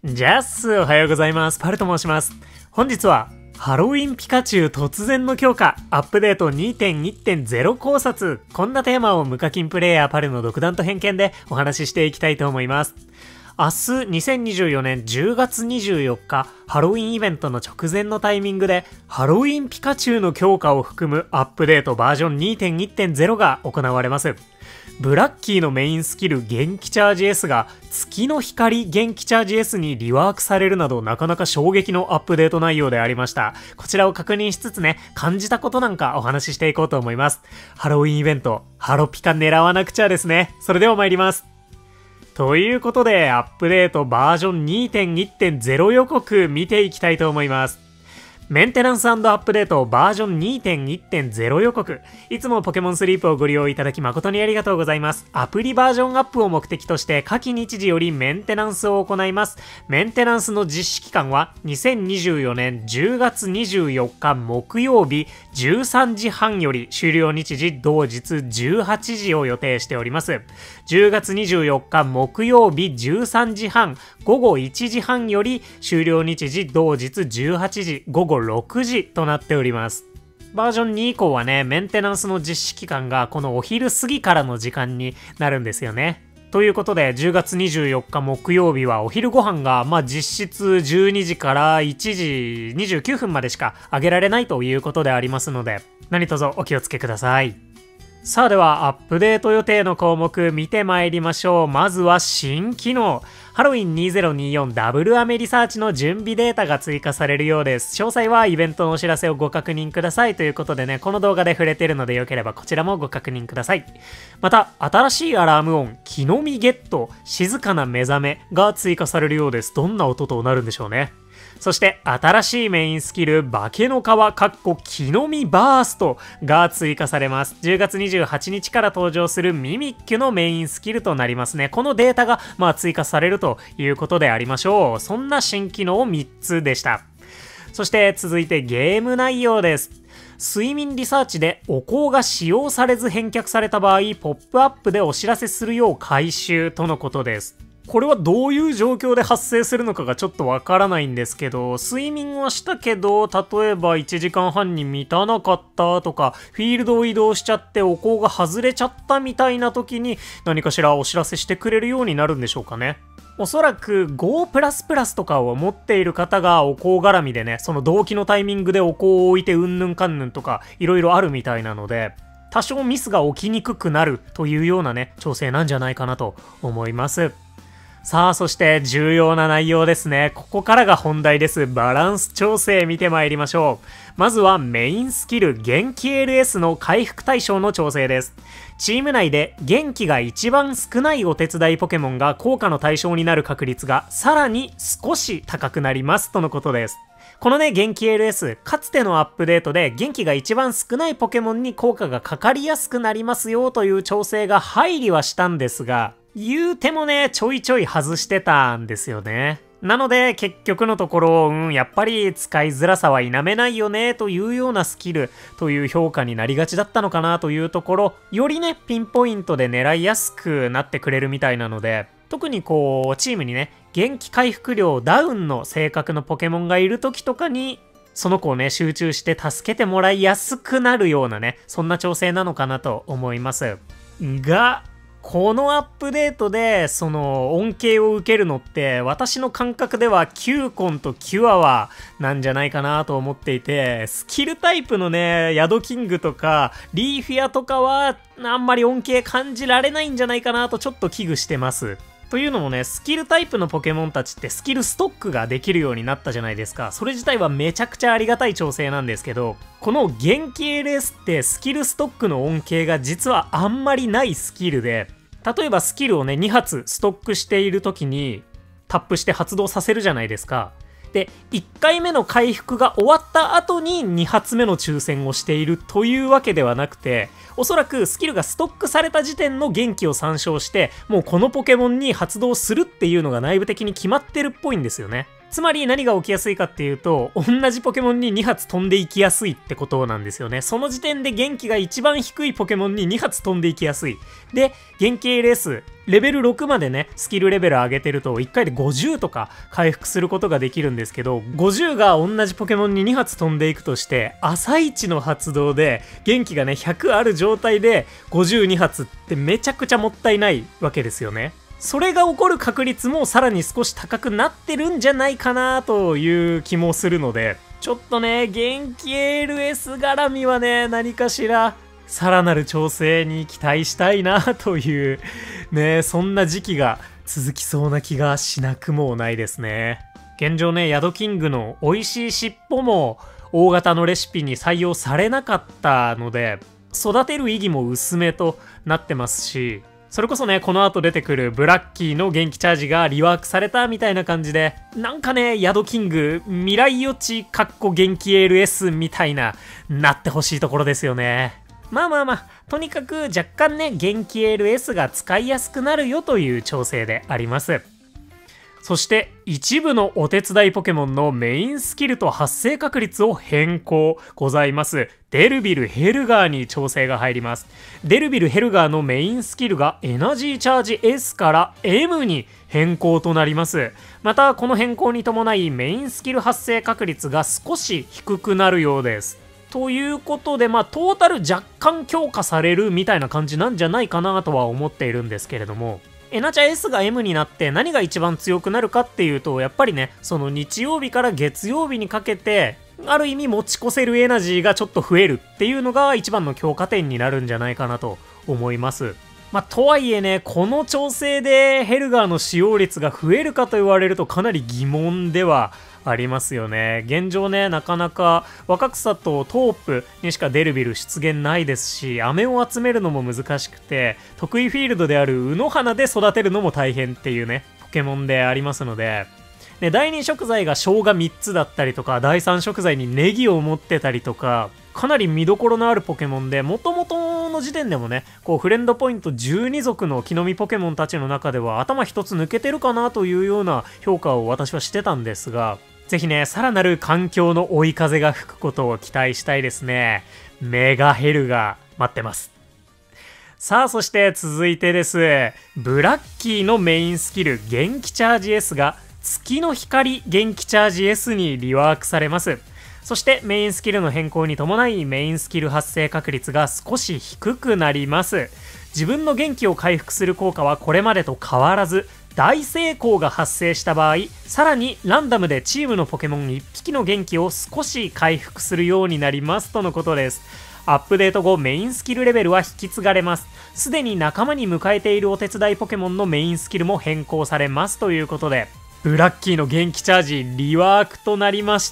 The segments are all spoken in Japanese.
じゃあおはようございます。パルと申します。本日は、ハロウィンピカチュウ突然の強化、アップデート 2.1.0 考察。こんなテーマを無課金プレイヤーパルの独断と偏見でお話ししていきたいと思います。明日2024年10月24日、ハロウィンイベントの直前のタイミングで、ハロウィンピカチュウの強化を含むアップデートバージョン 2.1.0 が行われます。ブラッキーのメインスキル元気チャージ S が月の光元気チャージ S にリワークされるなどなかなか衝撃のアップデート内容でありました。こちらを確認しつつね、感じたことなんかお話ししていこうと思います。ハロウィンイベント、ハロピカ狙わなくちゃですね。それでは参ります。ということで、アップデートバージョン 2.1.0 予告見ていきたいと思います。メンテナンス&アップデートバージョン 2.1.0 予告。いつもポケモンスリープをご利用いただき誠にありがとうございます。アプリバージョンアップを目的として下記日時よりメンテナンスを行います。メンテナンスの実施期間は2024年10月24日木曜日13時半より終了日時同日18時を予定しております。10月24日木曜日13時半午後1時半より終了日時同日18時午後6時となっております。バージョン2以降はね、メンテナンスの実施期間がこのお昼過ぎからの時間になるんですよね。ということで、10月24日木曜日はお昼ご飯が、実質12時から1時29分までしかあげられないということでありますので、何卒お気をつけください。さあでは、アップデート予定の項目見てまいりましょう。まずは新機能。ハロウィン2024ダブルアメリサーチの準備データが追加されるようです。詳細はイベントのお知らせをご確認くださいということでね、この動画で触れているのでよければこちらもご確認ください。また、新しいアラーム音、木の実ゲット、静かな目覚めが追加されるようです。どんな音となるんでしょうね。そして新しいメインスキル化けの皮木の実バーストが追加されます。10月28日から登場するミミッキュのメインスキルとなりますね。このデータが追加されるということでありましょう。そんな新機能3つでした。そして続いてゲーム内容です。睡眠リサーチでお香が使用されず返却された場合、ポップアップでお知らせするよう回収とのことです。これはどういう状況で発生するのかがちょっとわからないんですけど、睡眠はしたけど、例えば1時間半に満たなかったとか、フィールドを移動しちゃってお香が外れちゃったみたいな時に何かしらお知らせしてくれるようになるんでしょうかね。おそらく5++とかを持っている方がお香絡みでね、その同期のタイミングでお香を置いてうんぬんかんぬんとかいろいろあるみたいなので、多少ミスが起きにくくなるというようなね、調整なんじゃないかなと思います。さあ、そして重要な内容ですね。ここからが本題です。バランス調整見てまいりましょう。まずはメインスキル元気 LS の回復対象の調整です。チーム内で元気が一番少ないお手伝いポケモンが効果の対象になる確率がさらに少し高くなりますとのことです。このね、元気 LS、かつてのアップデートで元気が一番少ないポケモンに効果がかかりやすくなりますよという調整が入りはしたんですが、言うてもね、ちょいちょい外してたんですよね。なので、結局のところ、やっぱり使いづらさは否めないよね、というようなスキルという評価になりがちだったのかなというところ、よりね、ピンポイントで狙いやすくなってくれるみたいなので、特にチームにね、元気回復量ダウンの性格のポケモンがいる時とかに、その子をね、集中して助けてもらいやすくなるようなね、そんな調整なのかなと思います。が、このアップデートで、その恩恵を受けるのって、私の感覚ではキューコンとキュアワなんじゃないかなと思っていて、スキルタイプのね、ヤドキングとか、リーフィアとかは、あんまり恩恵感じられないんじゃないかなとちょっと危惧してます。というのもね、スキルタイプのポケモンたちってスキルストックができるようになったじゃないですか。それ自体はめちゃくちゃありがたい調整なんですけど、この元気 LS ってスキルストックの恩恵が実はあんまりないスキルで、例えばスキルをね、2発ストックしている時にタップして発動させるじゃないですか。で、1回目の回復が終わった後に2発目の抽選をしているというわけではなくて、おそらくスキルがストックされた時点の元気を参照して、もうこのポケモンに発動するっていうのが内部的に決まってるっぽいんですよね。 つまり何が起きやすいかっていうと、同じポケモンに2発飛んでいきやすいってことなんですよね。その時点で元気が一番低いポケモンに2発飛んでいきやすい。で、元気 LS、レベル6までね、スキルレベル上げてると1回で50とか回復することができるんですけど、50が同じポケモンに2発飛んでいくとして、朝一の発動で元気がね、100ある状態で52発ってめちゃくちゃもったいないわけですよね。それが起こる確率もさらに少し高くなってるんじゃないかなという気もするので、ちょっとね、元気 ALS 絡みはね、何かしらさらなる調整に期待したいなというね、そんな時期が続きそうな気がしなくもないですね。現状ね、ヤドキングの美味しい尻尾も大型のレシピに採用されなかったので、育てる意義も薄めとなってますし、それこそね、この後出てくるブラッキーの元気チャージがリワークされたみたいな感じで、なんかね、ヤドキング、未来予知元気 ALS みたいな、なってほしいところですよね。まあ、とにかく若干ね、元気 ALS が使いやすくなるよという調整であります。そして一部のお手伝いポケモンのメインスキルと発生確率を変更ございます。デルビル・ヘルガーに調整が入ります。デルビル・ヘルガーのメインスキルがエナジーチャージ S から M に変更となります。またこの変更に伴いメインスキル発生確率が少し低くなるようです。ということでトータル若干強化されるみたいな感じなんじゃないかなとは思っているんですけれども、エナチャ S が M になって何が一番強くなるかっていうと、やっぱりね、その日曜日から月曜日にかけてある意味持ち越せるエナジーがちょっと増えるっていうのが一番の強化点になるんじゃないかなと思います。とはいえね、この調整でヘルガーの使用率が増えるかと言われるとかなり疑問ではありますよね。現状ね、なかなか若草とトープにしかデルビル出現ないですし、飴を集めるのも難しくて、得意フィールドである卯の花で育てるのも大変っていうね、ポケモンでありますので、第2食材が生姜3つだったりとか、第3食材にネギを持ってたりとか、かなり見どころのあるポケモンで、元々の時点でもね、こうフレンドポイント12族の木の実ポケモンたちの中では頭一つ抜けてるかなというような評価を私はしてたんですが、ぜひね、さらなる環境の追い風が吹くことを期待したいですね。メガヘルが待ってます。さあ、そして続いてです。ブラッキーのメインスキル、元気チャージ S が月の光元気チャージ S にリワークされます。そしてメインスキルの変更に伴いメインスキル発生確率が少し低くなります。自分の元気を回復する効果はこれまでと変わらず、大成功が発生した場合、さらにランダムでチームのポケモン1匹の元気を少し回復するようになりますとのことです。アップデート後メインスキルレベルは引き継がれます。すでに仲間に迎えているお手伝いポケモンのメインスキルも変更されますということで、ブラッキーの元気チャージリワークとなりました。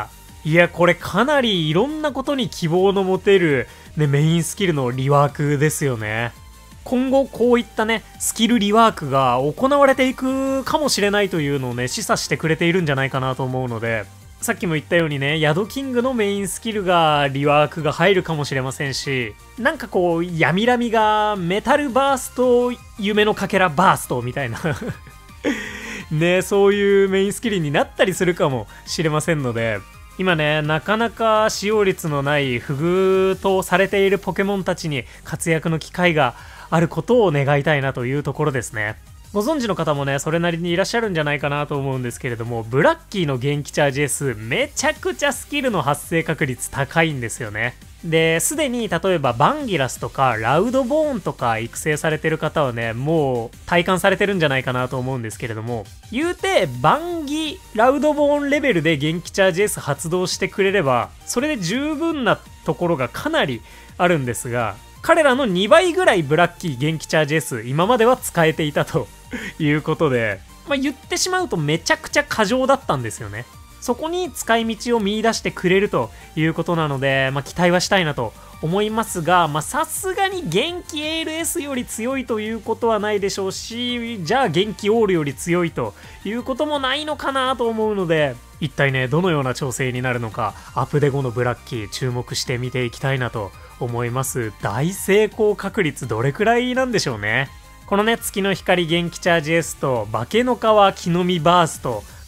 いや、これかなりいろんなことに希望の持てる、ね、メインスキルのリワークですよね。今後こういったね、スキルリワークが行われていくかもしれないというのをね、示唆してくれているんじゃないかなと思うので、さっきも言ったようにね、ヤドキングのメインスキルがリワークが入るかもしれませんし、なんかこう、ヤミラミがメタルバースト、夢のかけらバーストみたいなね、そういうメインスキルになったりするかもしれませんので、今ね、なかなか使用率のない不遇とされているポケモンたちに活躍の機会があることを願いたいなというところですね。ご存知の方もね、それなりにいらっしゃるんじゃないかなと思うんですけれども、ブラッキーの元気チャージ S、めちゃくちゃスキルの発生確率高いんですよね。で、すでに例えばバンギラスとかラウドボーンとか育成されてる方はね、もう体感されてるんじゃないかなと思うんですけれども、言うてバンギラウドボーンレベルで元気チャージ S 発動してくれれば、それで十分なところがかなりあるんですが、彼らの2倍ぐらいブラッキー元気チャージ S 今までは使えていたということで、言ってしまうとめちゃくちゃ過剰だったんですよね。そこに使い道を見出してくれるということなので、期待はしたいなと思いますが、さすがに元気 ALS より強いということはないでしょうし、じゃあ元気オールより強いということもないのかなと思うので、一体ね、どのような調整になるのか、アップデ後のブラッキー注目して見ていきたいなと思います。大成功確率どれくらいなんでしょうね。このね、月の光元気チャージ S と化けの皮木の実バースト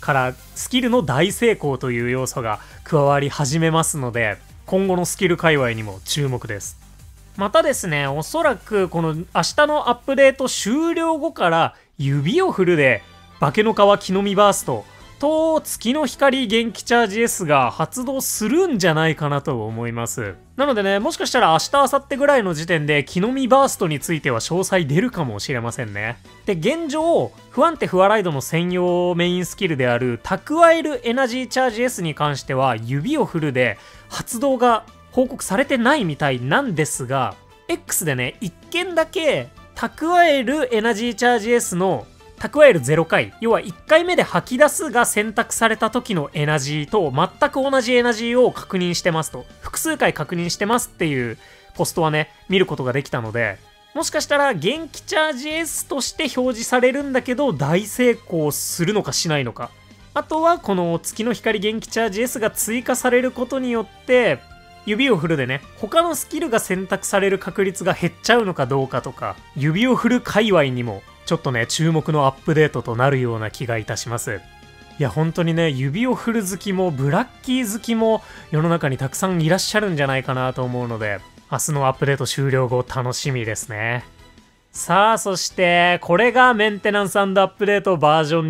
からスキルの大成功という要素が加わり始めますので、今後のスキル界隈にも注目です。またですね、おそらくこの明日のアップデート終了後から指を振るで化けの皮木の実バーストと月の光元気チャージ S が発動するんじゃないかなと思います。なのでね、もしかしたら明日明後日ぐらいの時点で木の実バーストについては詳細出るかもしれませんね。で、現状不安定不破ライドの専用メインスキルである蓄えるエナジーチャージ S に関しては指を振るで発動が報告されてないみたいなんですが、 X でね1件だけ蓄えるエナジーチャージ S の蓄える0回、要は1回目で吐き出すが選択された時のエナジーと全く同じエナジーを確認してますと、複数回確認してますっていうポストはね見ることができたので、もしかしたら元気チャージ S として表示されるんだけど大成功するのかしないのか、あとはこの月の光元気チャージ S が追加されることによって指を振るでね他のスキルが選択される確率が減っちゃうのかどうかとか、指を振る界隈にもちょっとね注目のアップデートとなるような気がいたします。いや本当にね、指を振る好きもブラッキー好きも世の中にたくさんいらっしゃるんじゃないかなと思うので、明日のアップデート終了後楽しみですね。さあ、そしてこれがメンテナンス&アップデートバージョン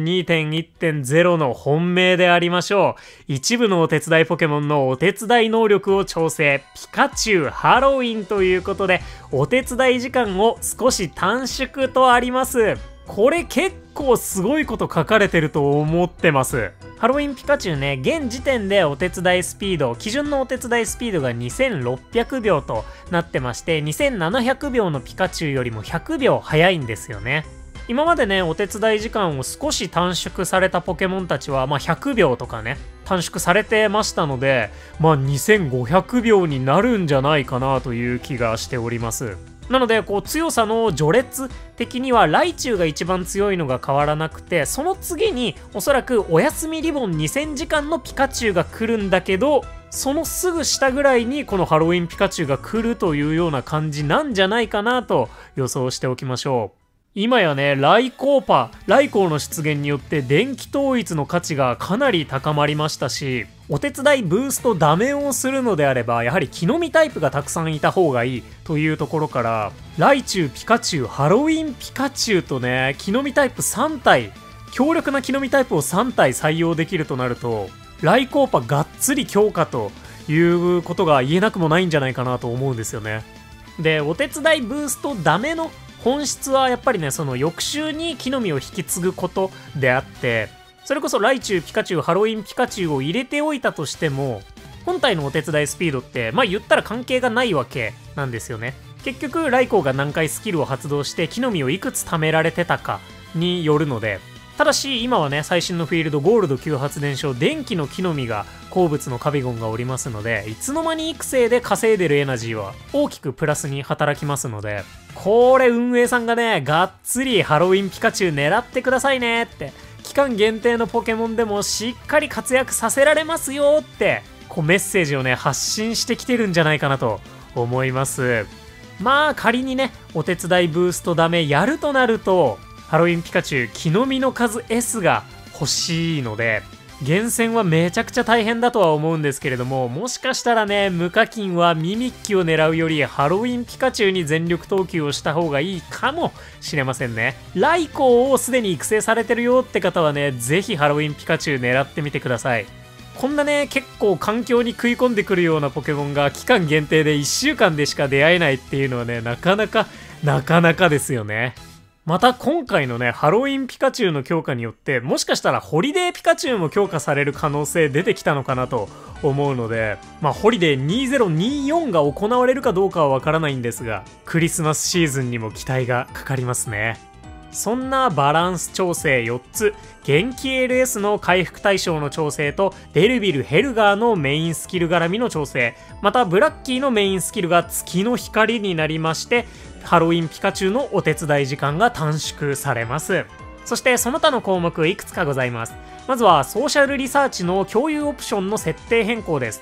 2.1.0 の本命でありましょう。一部のお手伝いポケモンのお手伝い能力を調整、ピカチュウハロウィンということでお手伝い時間を少し短縮とあります。これ結構すごいこと書かれてると思ってます。ハロウィンピカチュウね、現時点でお手伝いスピード、基準のお手伝いスピードが2600秒となってまして、2700秒のピカチュウよりも100秒早いんですよね。今までね、お手伝い時間を少し短縮されたポケモンたちは、100秒とかね、短縮されてましたので、2500秒になるんじゃないかなという気がしております。なので、強さの序列的には、ライチュウが一番強いのが変わらなくて、その次に、おそらくお休みリボン2000時間のピカチュウが来るんだけど、そのすぐ下ぐらいに、このハロウィンピカチュウが来るというような感じなんじゃないかなと予想しておきましょう。今やね、来光の出現によって電気統一の価値がかなり高まりましたし、お手伝いブーストダメをするのであれば、やはり木の実タイプがたくさんいた方がいいというところから、ライチュウ、ピカチュウ、ハロウィンピカチュウとね、木の実タイプ3体、強力な木の実タイプを3体採用できるとなると、来光がっつり強化ということが言えなくもないんじゃないかなと思うんですよね。で、お手伝いブーストダメの本質はやっぱりね、その翌週に木の実を引き継ぐことであって、それこそライチュウ、ピカチュウ、ハロウィンピカチュウを入れておいたとしても、本体のお手伝いスピードって言ったら関係がないわけなんですよね。結局ライコウが何回スキルを発動して木の実をいくつ貯められてたかによるので、ただし今はね、最新のフィールドゴールド級発電所電気の木の実が好物のカビゴンがおりますので、いつの間に育成で稼いでるエナジーは大きくプラスに働きますので、これ運営さんがね、がっつりハロウィンピカチュウ狙ってくださいねって、期間限定のポケモンでもしっかり活躍させられますよってメッセージをね発信してきてるんじゃないかなと思います。仮にね、お手伝いブーストダメやるとなると、ハロウィンピカチュウ木の実の数 S が欲しいので、厳選はめちゃくちゃ大変だとは思うんですけれども、もしかしたらね、無課金はミミッキュを狙うよりハロウィンピカチュウに全力投球をした方がいいかもしれませんね。ライコウをすでに育成されてるよって方はね、ぜひハロウィンピカチュウ狙ってみてください。こんなね、結構環境に食い込んでくるようなポケモンが期間限定で1週間でしか出会えないっていうのはね、なかなかですよね。また今回のね、ハロウィンピカチュウの強化によって、もしかしたらホリデーピカチュウも強化される可能性出てきたのかなと思うので、ホリデー2024が行われるかどうかはわからないんですが、クリスマスシーズンにも期待がかかりますね。そんなバランス調整4つ、元気 LS の回復対象の調整と、デルビル・ヘルガーのメインスキル絡みの調整、またブラッキーのメインスキルが月の光になりまして、ハロウィンピカチュウのお手伝い時間が短縮されます。そしてその他の項目いくつかございます。まずはソーシャルリサーチの共有オプションの設定変更です。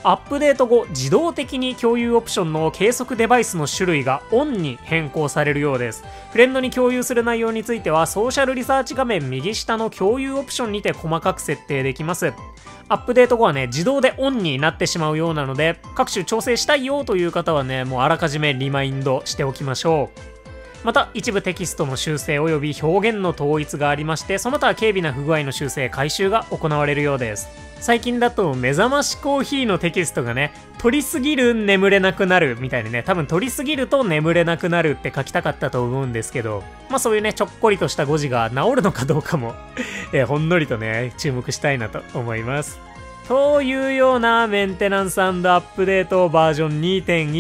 アップデート後、自動的に共有オプションの計測デバイスの種類がオンに変更されるようです。フレンドに共有する内容については、ソーシャルリサーチ画面右下の共有オプションにて細かく設定できます。アップデート後はね、自動でオンになってしまうようなので、各種調整したいよという方はね、もうあらかじめリマインドしておきましょう。また、一部テキストの修正及び表現の統一がありまして、その他軽微な不具合の修正回収が行われるようです。最近だと目覚ましコーヒーのテキストがね、取りすぎる眠れなくなるみたいにね、多分取りすぎると眠れなくなるって書きたかったと思うんですけど、まあそういうね、ちょっこりとした誤字が治るのかどうかもほんのりとね、注目したいなと思います。というようなメンテナンス&アップデートバージョン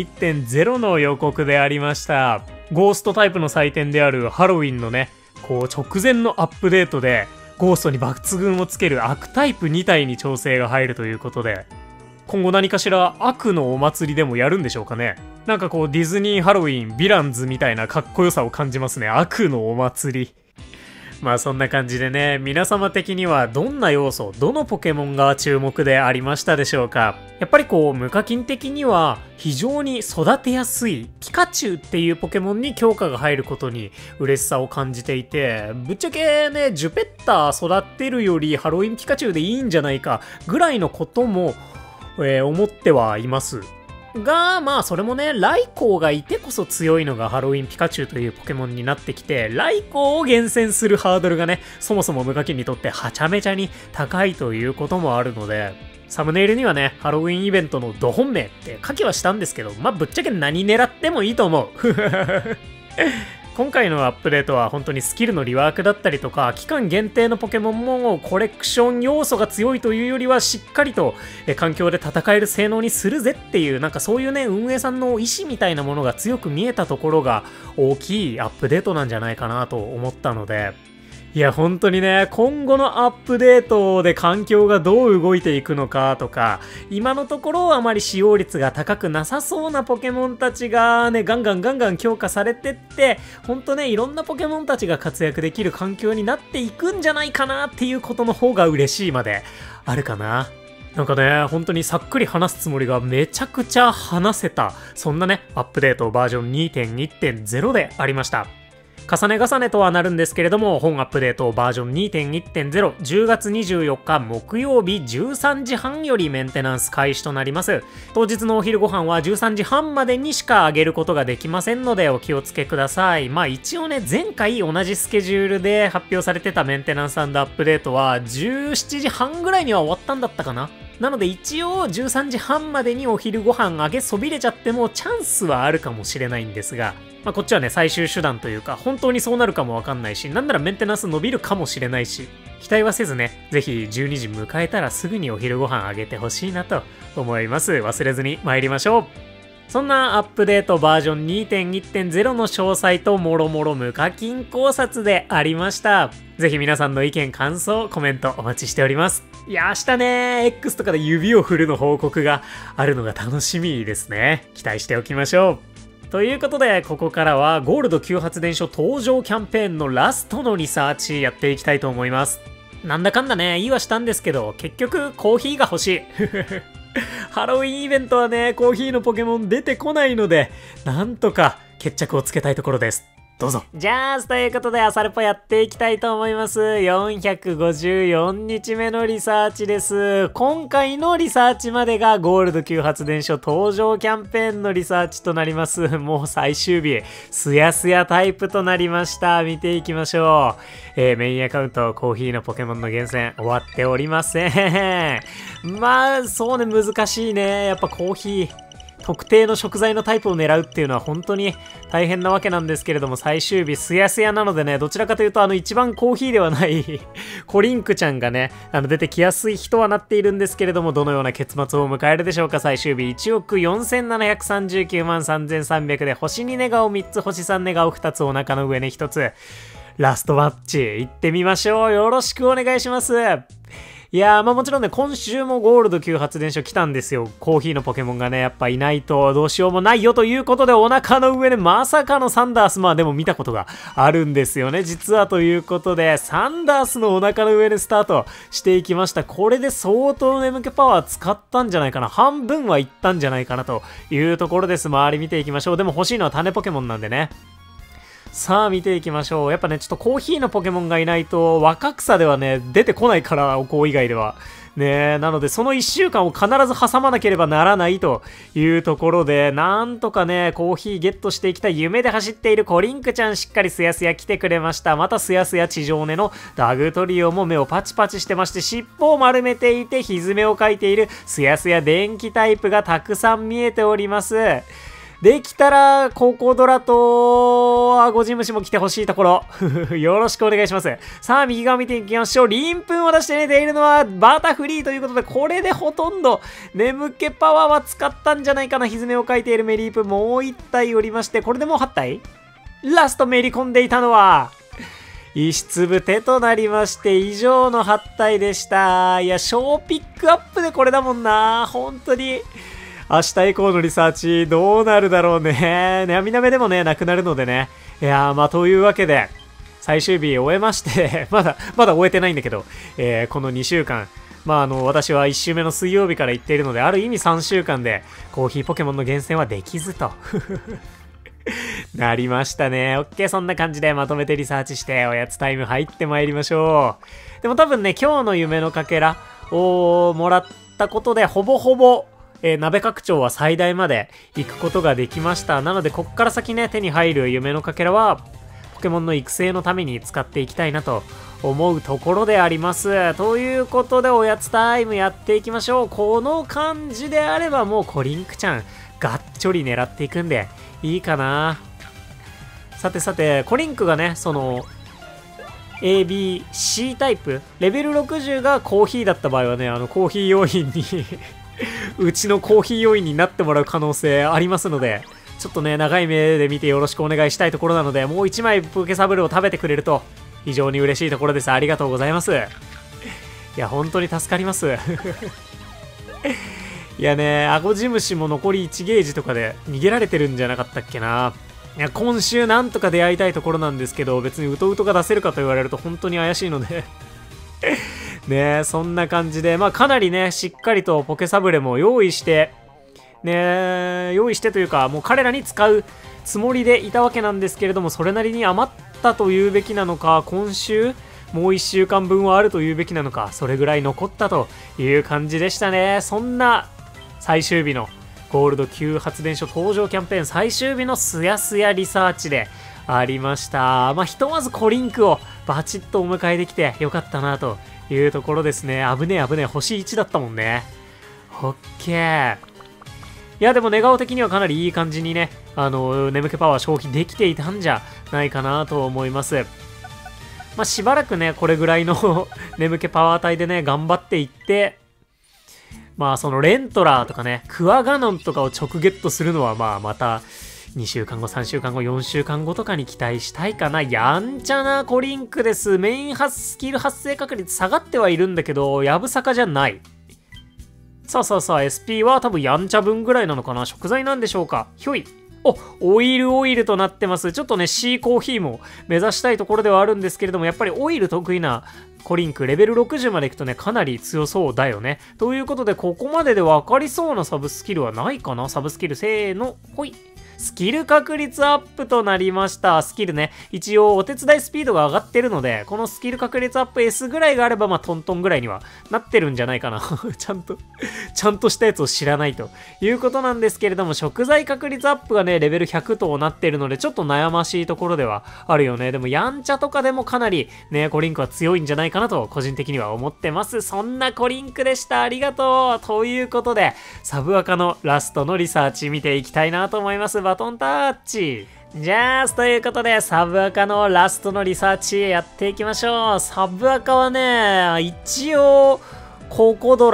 2.1.0 の予告でありました。ゴーストタイプの祭典であるハロウィンのね、こう直前のアップデートで、ゴーストに抜群をつける悪タイプ2体に調整が入るということで、今後何かしら悪のお祭りでもやるんでしょうかね。なんかこうディズニーハロウィン、ヴィランズみたいなかっこよさを感じますね。悪のお祭り。まあそんな感じでね、皆様的にはどんな要素、どのポケモンが注目でありましたでしょうか。やっぱりこう無課金的には非常に育てやすいピカチュウっていうポケモンに強化が入ることに嬉しさを感じていて、ぶっちゃけね、ジュペッター育てるよりハロウィンピカチュウでいいんじゃないかぐらいのことも、思ってはいます。が、まあそれもね、ライコウがいてこそ強いのがハロウィンピカチュウというポケモンになってきて、ライコウを厳選するハードルがね、そもそも無課金にとってはちゃめちゃに高いということもあるので、サムネイルにはね、ハロウィンイベントのド本命って書きはしたんですけど、まあぶっちゃけ何狙ってもいいと思う。今回のアップデートは本当にスキルのリワークだったりとか、期間限定のポケモンもコレクション要素が強いというよりはしっかりと環境で戦える性能にするぜっていう、なんかそういうね、運営さんの意思みたいなものが強く見えたところが大きいアップデートなんじゃないかなと思ったので、いや本当にね、今後のアップデートで環境がどう動いていくのかとか、今のところあまり使用率が高くなさそうなポケモンたちがね、ガンガン強化されてって、本当ね、いろんなポケモンたちが活躍できる環境になっていくんじゃないかなっていうことの方が嬉しいまであるかな。なんかね、本当にさっくり話すつもりがめちゃくちゃ話せた、そんなね、アップデートバージョン 2.1.0 でありました。重ねとはなるんですけれども、本アップデートバージョン 2.1.0、10月24日木曜日13時半よりメンテナンス開始となります。当日のお昼ご飯は13時半までにしか上げることができませんのでお気をつけください。まあ一応ね、前回同じスケジュールで発表されてたメンテナンス&アップデートは17時半ぐらいには終わったんだったかな。なので一応13時半までにお昼ご飯上げそびれちゃってもチャンスはあるかもしれないんですが、まあこっちはね、最終手段というか、本当にそうなるかもわかんないし、なんならメンテナンス伸びるかもしれないし、期待はせずね、ぜひ12時迎えたらすぐにお昼ご飯あげてほしいなと思います。忘れずに参りましょう。そんなアップデートバージョン 2.1.0 の詳細ともろもろ無課金考察でありました。ぜひ皆さんの意見、感想、コメントお待ちしております。いや、明日ね、X とかで指を振るの報告があるのが楽しみですね。期待しておきましょう。ということで、ここからはゴールド急発電所登場キャンペーンのラストのリサーチやっていきたいと思います。なんだかんだね、言いはしたんですけど、結局コーヒーが欲しい。ハロウィンイベントはね、コーヒーのポケモン出てこないので、なんとか決着をつけたいところです。どうぞ。じゃあ、ということで、アサルポやっていきたいと思います。454日目のリサーチです。今回のリサーチまでがゴールド級発電所登場キャンペーンのリサーチとなります。もう最終日、すやすやタイプとなりました。見ていきましょう。メインアカウント、コーヒーのポケモンの厳選、終わっておりません。まあ、そうね、難しいね。やっぱコーヒー。特定の食材のタイプを狙うっていうのは本当に大変なわけなんですけれども、最終日すやすやなのでね、どちらかというと一番コーヒーではないコリンクちゃんがね、出てきやすい日とはなっているんですけれども、どのような結末を迎えるでしょうか。最終日1億4739万3300で星2ネガを3つ、星3ネガを2つ、お腹の上に1つ。ラストマッチ行ってみましょう。よろしくお願いします。 いやー、まあもちろんね、今週もゴールド級発電所来たんですよ。コーヒーのポケモンがね、やっぱいないとどうしようもないよということで、お腹の上でまさかのサンダース、まあでも見たことがあるんですよね。実はということで、サンダースのお腹の上でスタートしていきました。これで相当眠気パワー使ったんじゃないかな。半分はいったんじゃないかなというところです。周り見ていきましょう。でも欲しいのは種ポケモンなんでね。さあ見ていきましょう。やっぱね、ちょっとコーヒーのポケモンがいないと若草ではね、出てこないから、お香以外では。ねえ、なのでその1週間を必ず挟まなければならないというところで、なんとかね、コーヒーゲットしていきたい夢で走っているコリンクちゃん、しっかりすやすや来てくれました。またすやすや地上根のダグトリオも目をパチパチしてまして、尻尾を丸めていて、ひずめを描いているすやすや電気タイプがたくさん見えております。できたら、ココドラと、アゴジムシも来てほしいところ。よろしくお願いします。さあ、右側見ていきましょう。リンプンを出して寝ているのは、バタフリーということで、これでほとんど、眠気パワーは使ったんじゃないかな。ひずめを描いているメリープ、もう1体おりまして、これでもう8体ラストめり込んでいたのは、石粒手となりまして、以上の8体でした。いや、小ピックアップでこれだもんな。本当に。明日以降のリサーチどうなるだろうね。涙目でもね、なくなるのでね。いやー、まあというわけで、最終日終えましてまだ終えてないんだけど、この2週間、まあ私は1週目の水曜日から行っているので、ある意味3週間でコーヒーポケモンの厳選はできずと。なりましたね。オッケー、そんな感じでまとめてリサーチして、おやつタイム入ってまいりましょう。でも多分ね、今日の夢のかけらをもらったことで、ほぼほぼ、鍋拡張は最大まで行くことができました。なので、こっから先ね、手に入る夢のかけらは、ポケモンの育成のために使っていきたいなと思うところであります。ということで、おやつタイムやっていきましょう。この感じであれば、もうコリンクちゃん、がっちょり狙っていくんで、いいかな。さてさて、コリンクがね、その、ABC タイプ、レベル60がコーヒーだった場合はね、コーヒー用品にうちのコーヒー要員になってもらう可能性ありますので、ちょっとね、長い目で見てよろしくお願いしたいところなので、もう1枚ポケサブルを食べてくれると非常に嬉しいところです。ありがとうございます。いや、本当に助かります。いやね、アゴジムシも残り1ゲージとかで逃げられてるんじゃなかったっけな。いや、今週なんとか出会いたいところなんですけど、別にウトウトが出せるかと言われると本当に怪しいのでね、そんな感じで、まあかなりね、しっかりとポケサブレも用意して、ね、用意してというか、もう彼らに使うつもりでいたわけなんですけれども、それなりに余ったというべきなのか、今週、もう1週間分はあるというべきなのか、それぐらい残ったという感じでしたね。そんな最終日のゴールド級発電所登場キャンペーン最終日のすやすやリサーチでありました。まあひとまずコリンクをバチッとお迎えできてよかったなというところですね。危ねえ危ねえ、星1だったもんね。オッケー。いやでも寝顔的にはかなりいい感じにね、眠気パワー消費できていたんじゃないかなと思います。まあしばらくね、これぐらいの眠気パワー帯でね、頑張っていって、まあそのレントラーとかね、クワガノンとかを直ゲットするのはまあまた2週間後、3週間後、4週間後とかに期待したいかな。やんちゃなコリンクです。メインスキル発生確率下がってはいるんだけど、やぶさかじゃない。さあさあさあ、SP は多分やんちゃ分ぐらいなのかな。食材なんでしょうか。ひょい。お、オイルとなってます。ちょっとね、C コーヒーも目指したいところではあるんですけれども、やっぱりオイル得意なコリンク、レベル60までいくとね、かなり強そうだよね。ということで、ここまでで分かりそうなサブスキルはないかな。サブスキル、せーの、ほい。スキル確率アップとなりました。スキルね、一応お手伝いスピードが上がってるので、このスキル確率アップ S ぐらいがあれば、まあトントンぐらいにはなってるんじゃないかな。ちゃんとしたやつを知らないということなんですけれども、食材確率アップがね、レベル100となってるので、ちょっと悩ましいところではあるよね。でも、やんちゃとかでもかなりね、コリンクは強いんじゃないかなと、個人的には思ってます。そんなコリンクでした。ありがとう。ということで、サブアカのラストのリサーチ見ていきたいなと思います。バトンタッチ。じゃあ、ということで、サブアカのラストのリサーチやっていきましょう。サブアカはね、一応、ココドラ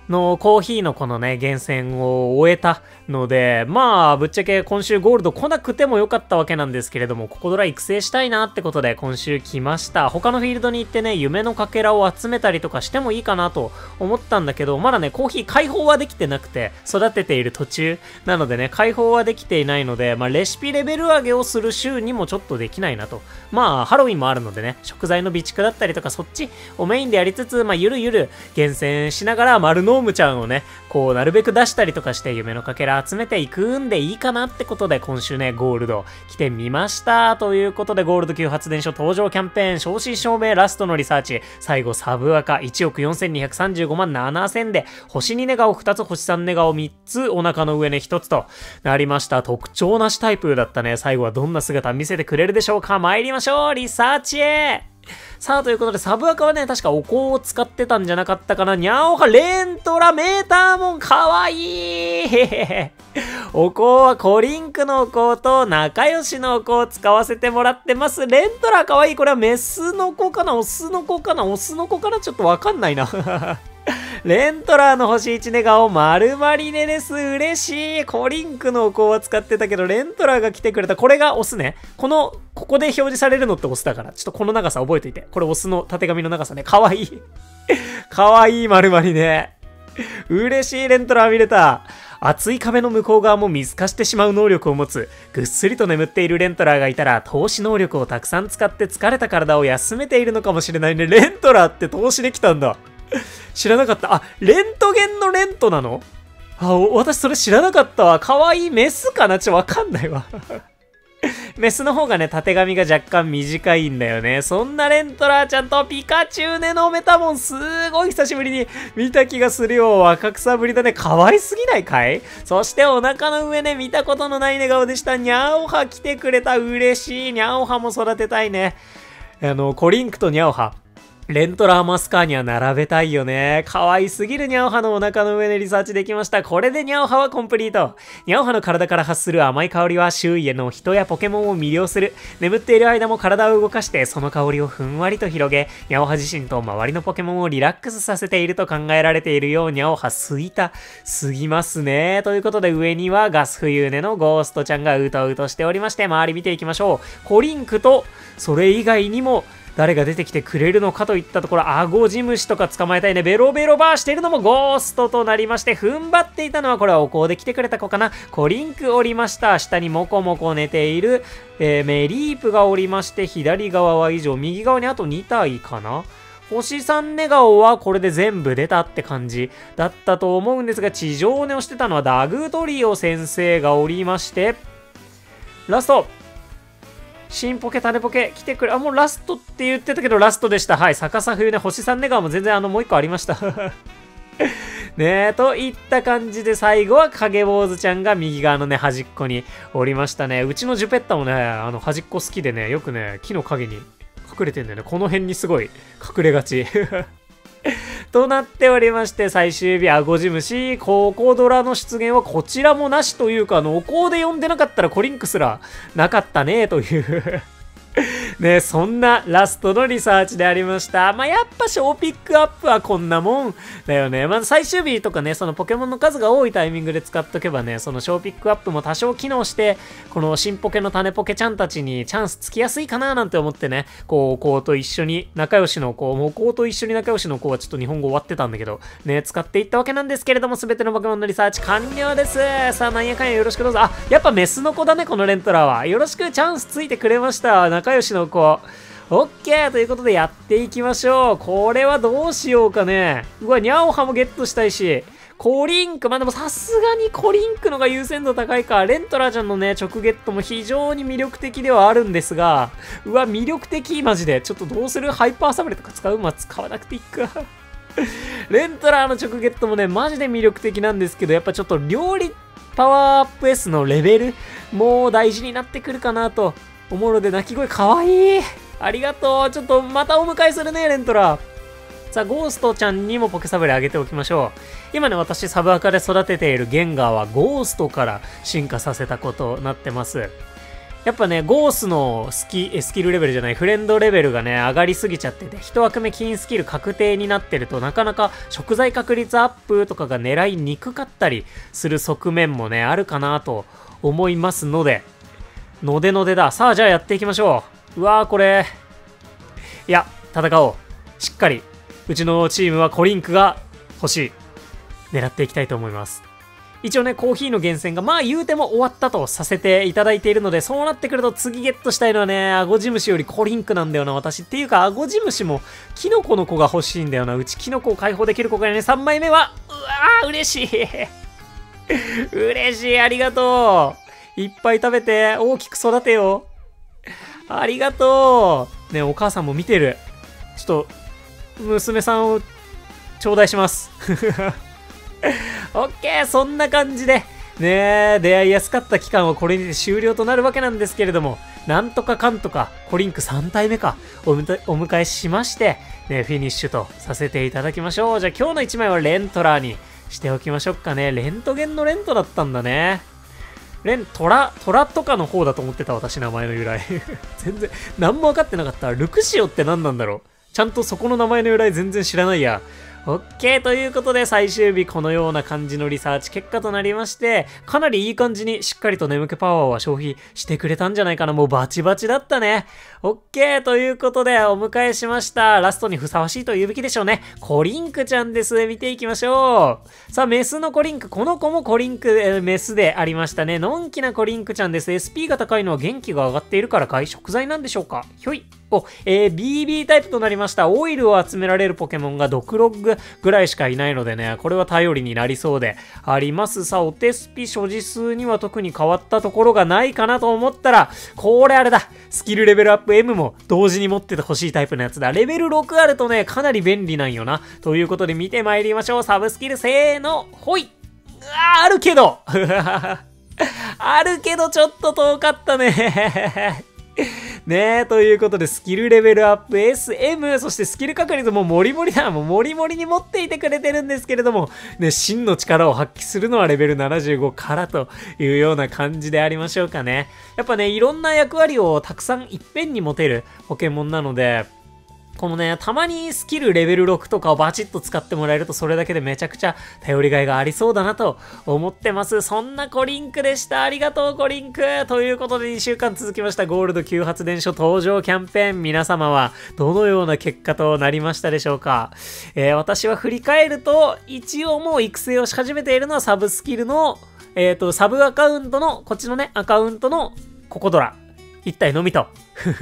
のコーヒーのこのね、厳選を終えたので、まあ、ぶっちゃけ今週ゴールド来なくてもよかったわけなんですけれども、ここドラ育成したいなってことで今週来ました。他のフィールドに行ってね、夢のかけらを集めたりとかしてもいいかなと思ったんだけど、まだね、コーヒー開放はできてなくて、育てている途中なのでね、開放はできていないので、まあ、レシピレベル上げをする週にもちょっとできないなと。まあ、ハロウィンもあるのでね、食材の備蓄だったりとか、そっちをメインでやりつつ、まあ、ゆるゆる厳選しながら、丸ノームちゃんをね、こう、なるべく出したりとかして、夢のかけら集めていくんでいいかなってことで、今週ね、ゴールド来てみました。ということで、ゴールド級発電所登場キャンペーン、正真正銘ラストのリサーチ、最後サブアカ、1億4235万7000で、星2ネガを2つ、星3ネガを3つ、お腹の上ね1つとなりました。特徴なしタイプだったね。最後はどんな姿見せてくれるでしょうか。参りましょう、リサーチへ。さあ、ということで、サブアカはね、確かお香を使ってたんじゃなかったかな。にゃおは、レントラ、メーターモン、かわいいお香はコリンクのお香と仲良しのお香を使わせてもらってます。レントラかわいい。これはメスの子かなオスの子かなオスの子かなちょっとわかんないな。レントラーの星1ネガを丸マリネです。嬉しい。コリンクのお香は使ってたけど、レントラーが来てくれた。これがオスね。ここで表示されるのってオスだから。ちょっとこの長さ覚えていて。これオスの縦紙の長さね。かわいい。かわいい丸マリネ。嬉しい。レントラー見れた。厚い壁の向こう側も水化してしまう能力を持つ、ぐっすりと眠っているレントラーがいたら、投資能力をたくさん使って疲れた体を休めているのかもしれないね。レントラーって投資できたんだ。知らなかった。あ、レントゲンのレントなの？私それ知らなかったわ。かわいい。メスかな？わかんないわ。メスの方がね、縦髪が若干短いんだよね。そんなレントラーちゃんとピカチュウねのメタモン、すごい久しぶりに見た気がするよ。若草ぶりだね。可愛すぎないかい？そしてお腹の上ね、見たことのない寝顔でした。ニャオハ来てくれた。嬉しい。ニャオハも育てたいね。コリンクとニャオハ。レントラーマスカーには並べたいよね。可愛すぎるニャオハのお腹の上でリサーチできました。これでニャオハはコンプリート。ニャオハの体から発する甘い香りは周囲への人やポケモンを魅了する。眠っている間も体を動かしてその香りをふんわりと広げ、ニャオハ自身と周りのポケモンをリラックスさせていると考えられているようニャオハすいたすぎますね。ということで上にはガスフユーネのゴーストちゃんがうとうとしておりまして、周り見ていきましょう。コリンクとそれ以外にも誰が出てきてくれるのかといったところ、アゴジムシとか捕まえたいね。ベロベロバーしているのもゴーストとなりまして、踏ん張っていたのはこれはお香で来てくれた子かな。コリンクおりました。下にモコモコ寝ている、メリープがおりまして、左側は以上、右側にあと2体かな。星3ネガオはこれで全部出たって感じだったと思うんですが、地上寝をしてたのはダグトリオ先生がおりまして、ラスト新ポケ、種ポケ、来てくれ。もうラストって言ってたけど、ラストでした。はい。逆さ冬ね、星3ネガも全然もう一個ありました。ねえ、といった感じで、最後は影坊主ちゃんが右側のね、端っこにおりましたね。うちのジュペッタもね、端っこ好きでね、よくね、木の陰に隠れてんだよね。この辺にすごい隠れがち。となっておりまして、最終日、アゴジムシ、ココドラの出現はこちらもなしというか、お香で呼んでなかったらコリンクすらなかったね、という。ね、そんなラストのリサーチでありました。まあ、やっぱ小ピックアップはこんなもんだよね。まず最終日とかね、そのポケモンの数が多いタイミングで使っとけばね、その小ピックアップも多少機能して、この新ポケの種ポケちゃんたちにチャンスつきやすいかななんて思ってね、こう、お香と一緒に仲良しの子、もうお香と一緒に仲良しの子はちょっと日本語終わってたんだけど、ね、使っていったわけなんですけれども、すべてのポケモンのリサーチ完了です。さあ、なんやかんやよろしくどうぞ。あ、やっぱメスの子だね、このレントラーは。よろしく、チャンスついてくれました。仲良しの子。オッケーということでやっていきましょう。これはどうしようかね。うわ、ニャオハもゲットしたいし。コリンク。まあ、でもさすがにコリンクのが優先度高いか。レントラーちゃんのね、直ゲットも非常に魅力的ではあるんですが。うわ、魅力的マジで。ちょっとどうする？ハイパーサブレとか使う？まあ、使わなくていいか。レントラーの直ゲットもね、マジで魅力的なんですけど、やっぱちょっと料理パワーアップ S のレベルもう大事になってくるかなと思うので、鳴き声かわいい。ありがとう。ちょっとまたお迎えするね、レントラー。さあ、ゴーストちゃんにもポケサブレあげておきましょう。今ね、私サブアカで育てているゲンガーはゴーストから進化させたことになってます。 やっぱね、ゴースのスキルレベルじゃない、フレンドレベルがね、上がりすぎちゃってて、1枠目金スキル確定になってると、なかなか食材確率アップとかが狙いにくかったりする側面もね、あるかなと思いますので、のでだ。さあ、じゃあやっていきましょう。うわー、これ。いや、戦おう。しっかり。うちのチームはコリンクが欲しい。狙っていきたいと思います。一応ね、コーヒーの厳選がまあ言うても終わったとさせていただいているので、そうなってくると次ゲットしたいのはね、アゴジムシよりコリンクなんだよな、私。っていうか、アゴジムシもキノコの子が欲しいんだよな。うちキノコを解放できる子がね、3枚目は、うわー、嬉しい。嬉しい、ありがとう。いっぱい食べて、大きく育てよ。ありがとう。ね、お母さんも見てる。ちょっと、娘さんを、頂戴します。オッケー、そんな感じで、ねえ、出会いやすかった期間はこれにて終了となるわけなんですけれども、なんとかかんとか、コリンク3体目か、お迎えしまして、ね、フィニッシュとさせていただきましょう。じゃあ今日の1枚はレントラーにしておきましょうかね。レントゲンのレントだったんだね。トラとかの方だと思ってた、私、名前の由来。全然、何も分かってなかった。ルクシオって何なんだろう。ちゃんとそこの名前の由来全然知らないや。オッケーということで最終日このような感じのリサーチ結果となりまして、かなりいい感じにしっかりと眠気パワーは消費してくれたんじゃないかな。もうバチバチだったね。オッケーということでお迎えしました。ラストにふさわしいと言うべきでしょうね。コリンクちゃんです。見ていきましょう。さあ、メスのコリンク。この子もコリンク、メスでありましたね。のんきなコリンクちゃんです。SP が高いのは元気が上がっているからかい？食材なんでしょうか？ひょい。BB タイプとなりました。オイルを集められるポケモンがドクロッグぐらいしかいないのでね、これは頼りになりそうであります。さあ、お手スピ所持数には特に変わったところがないかなと思ったら、これあれだ。スキルレベルアップ M も同時に持っててほしいタイプのやつだ。レベル6あるとね、かなり便利なんよな。ということで見てまいりましょう。サブスキルせーの、ほい。あるけどあるけどちょっと遠かったねねえ、ということで、スキルレベルアップ SM、そしてスキル確率もモリモリだ。もうモリモリに持っていてくれてるんですけれども、ね、真の力を発揮するのはレベル75からというような感じでありましょうかね。やっぱね、いろんな役割をたくさんいっぺんに持てるポケモンなので、このね、たまにスキルレベル6とかをバチッと使ってもらえるとそれだけでめちゃくちゃ頼りがいがありそうだなと思ってます。そんなコリンクでした。ありがとうコリンクということで2週間続きましたゴールド急発電所登場キャンペーン、皆様はどのような結果となりましたでしょうか。私は振り返ると一応もう育成をし始めているのはサブスキルのサブアカウントのこっちのねアカウントのココドラ1体のみと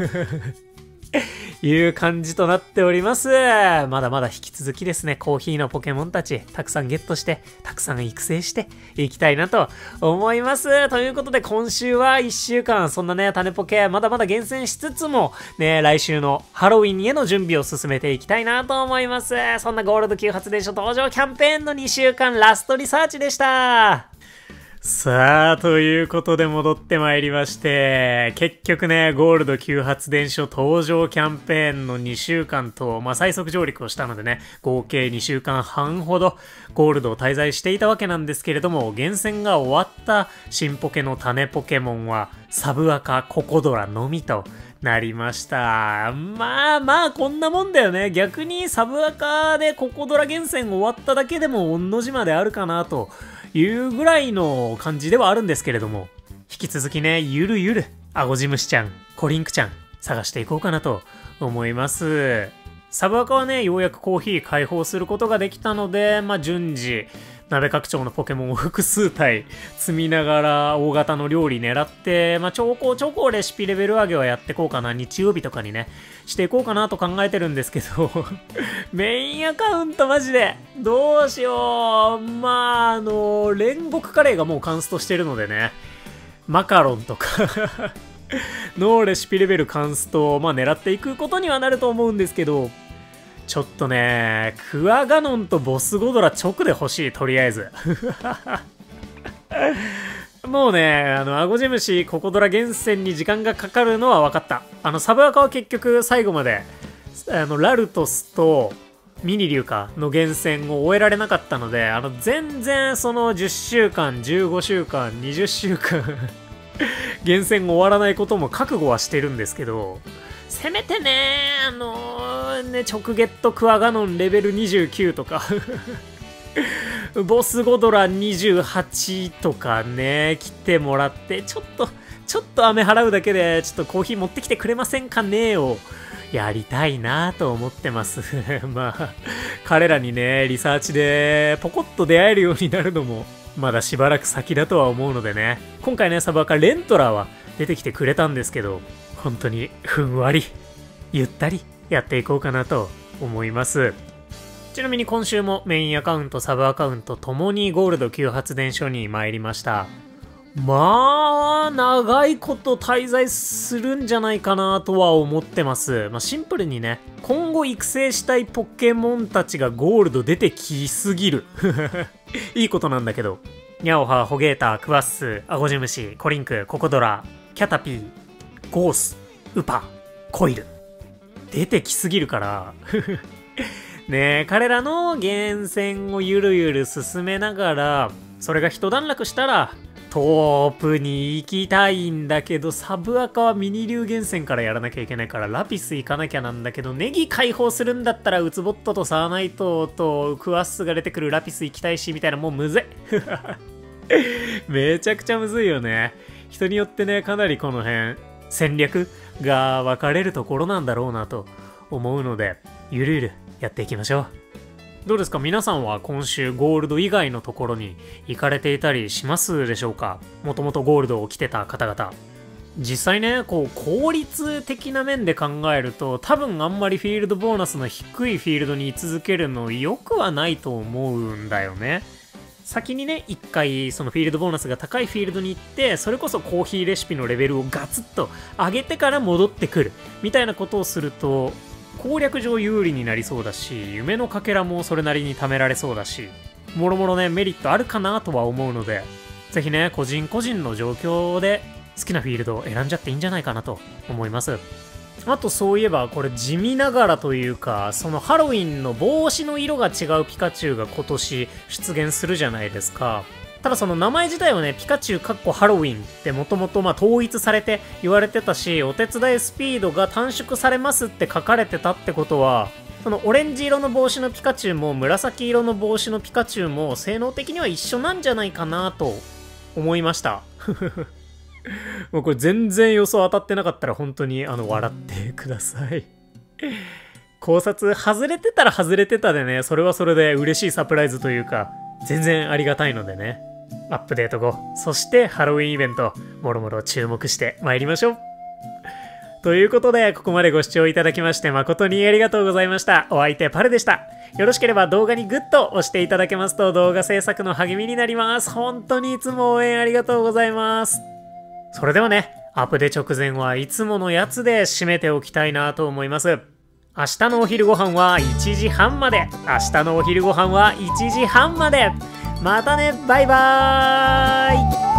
いう感じとなっております。まだまだ引き続きですね、コーヒーのポケモンたち、たくさんゲットして、たくさん育成していきたいなと思います。ということで、今週は1週間、そんなね、種ポケ、まだまだ厳選しつつも、ね、来週のハロウィンへの準備を進めていきたいなと思います。そんなゴールド急発電所登場キャンペーンの2週間ラストリサーチでした。さあ、ということで戻ってまいりまして、結局ね、ゴールド急発電所登場キャンペーンの2週間と、最速上陸をしたのでね、合計2週間半ほどゴールドを滞在していたわけなんですけれども、厳選が終わった新ポケの種ポケモンは、サブアカココドラのみとなりました。まあ、こんなもんだよね。逆にサブアカでココドラ厳選終わっただけでも、御の字まであるかなと。いうぐらいの感じではあるんですけれども、引き続きね、ゆるゆるアゴジムシちゃん、コリンクちゃん探していこうかなと思います。サブアカはね、ようやくコーヒー解放することができたので、順次鍋拡張のポケモンを複数体積みながら大型の料理狙って、ちょこレシピレベル上げはやってこうかな。日曜日とかにね、していこうかなと考えてるんですけど、メインアカウントマジで、どうしよう。煉獄カレーがもうカンストしてるのでね、マカロンとかのレシピレベルカンストを狙っていくことにはなると思うんですけど、ちょっとね、クワガノンとボスゴドラ直で欲しい、とりあえず。もうね、アゴジムシココドラ厳選に時間がかかるのは分かった。サブアカは結局最後まで、ラルトスとミニリュウかの厳選を終えられなかったので、全然その10週間、15週間、20週間厳選終わらないことも覚悟はしてるんですけど、せめてね、直ゲットクワガノンレベル29とか、ボスゴドラ28とかね、来てもらって、ちょっと飴払うだけで、ちょっとコーヒー持ってきてくれませんかねを、やりたいなと思ってます。まあ、彼らにね、リサーチでポコッと出会えるようになるのも、まだしばらく先だとは思うのでね。今回ね、サブアカレントラーは出てきてくれたんですけど、本当にふんわり、ゆったりやっていこうかなと思います。ちなみに今週もメインアカウント、サブアカウントともにゴールド急発電所に参りました。まあ、長いこと滞在するんじゃないかなとは思ってます。まあ、シンプルにね、今後育成したいポケモンたちがゴールド出てきすぎる。いいことなんだけど。ニャオハ、ホゲータ、クワッス、アゴジムシ、コリンク、ココドラ、キャタピー、ゴース、ウパ、コイル。出てきすぎるから。ねえ、彼らの厳選をゆるゆる進めながら、それが一段落したら、トープに行きたいんだけど、サブアカはミニ流厳選からやらなきゃいけないから、ラピス行かなきゃなんだけど、ネギ解放するんだったら、ウツボットとサーナイトとクワッスが出てくるラピス行きたいし、みたいな、もうむずい。めちゃくちゃむずいよね。人によってね、かなりこの辺、戦略が分かれるところなんだろうなと思うので、ゆるゆるやっていきましょう。どうですか皆さんは今週ゴールド以外のところに行かれていたりしますでしょうか？もともとゴールドを着てた方々。実際ね、こう効率的な面で考えると多分あんまりフィールドボーナスの低いフィールドに居続けるの良くはないと思うんだよね。先にね、一回そのフィールドボーナスが高いフィールドに行って、それこそコーヒーレシピのレベルをガツッと上げてから戻ってくるみたいなことをすると、攻略上有利になりそうだし、夢のかけらもそれなりに貯められそうだし、もろもろね、メリットあるかなとは思うので、ぜひね、個人個人の状況で好きなフィールドを選んじゃっていいんじゃないかなと思います。あとそういえば、これ地味ながらというか、そのハロウィンの帽子の色が違うピカチュウが今年出現するじゃないですか。ただその名前自体はね、ピカチュウハロウィンってもともと統一されて言われてたし、お手伝いスピードが短縮されますって書かれてたってことは、そのオレンジ色の帽子のピカチュウも紫色の帽子のピカチュウも性能的には一緒なんじゃないかなと思いました。もうこれ全然予想当たってなかったら本当に笑ってください。考察外れてたら外れてたでね、それはそれで嬉しいサプライズというか、全然ありがたいのでね。アップデート後、そしてハロウィンイベント、もろもろ注目して参りましょう。ということで、ここまでご視聴いただきまして誠にありがとうございました。お相手パルでした。よろしければ動画にグッと押していただけますと動画制作の励みになります。本当にいつも応援ありがとうございます。それではね、アップデ直前はいつものやつで締めておきたいなと思います。明日のお昼ご飯は1時半まで。明日のお昼ご飯は1時半まで。またね、バイバーイ。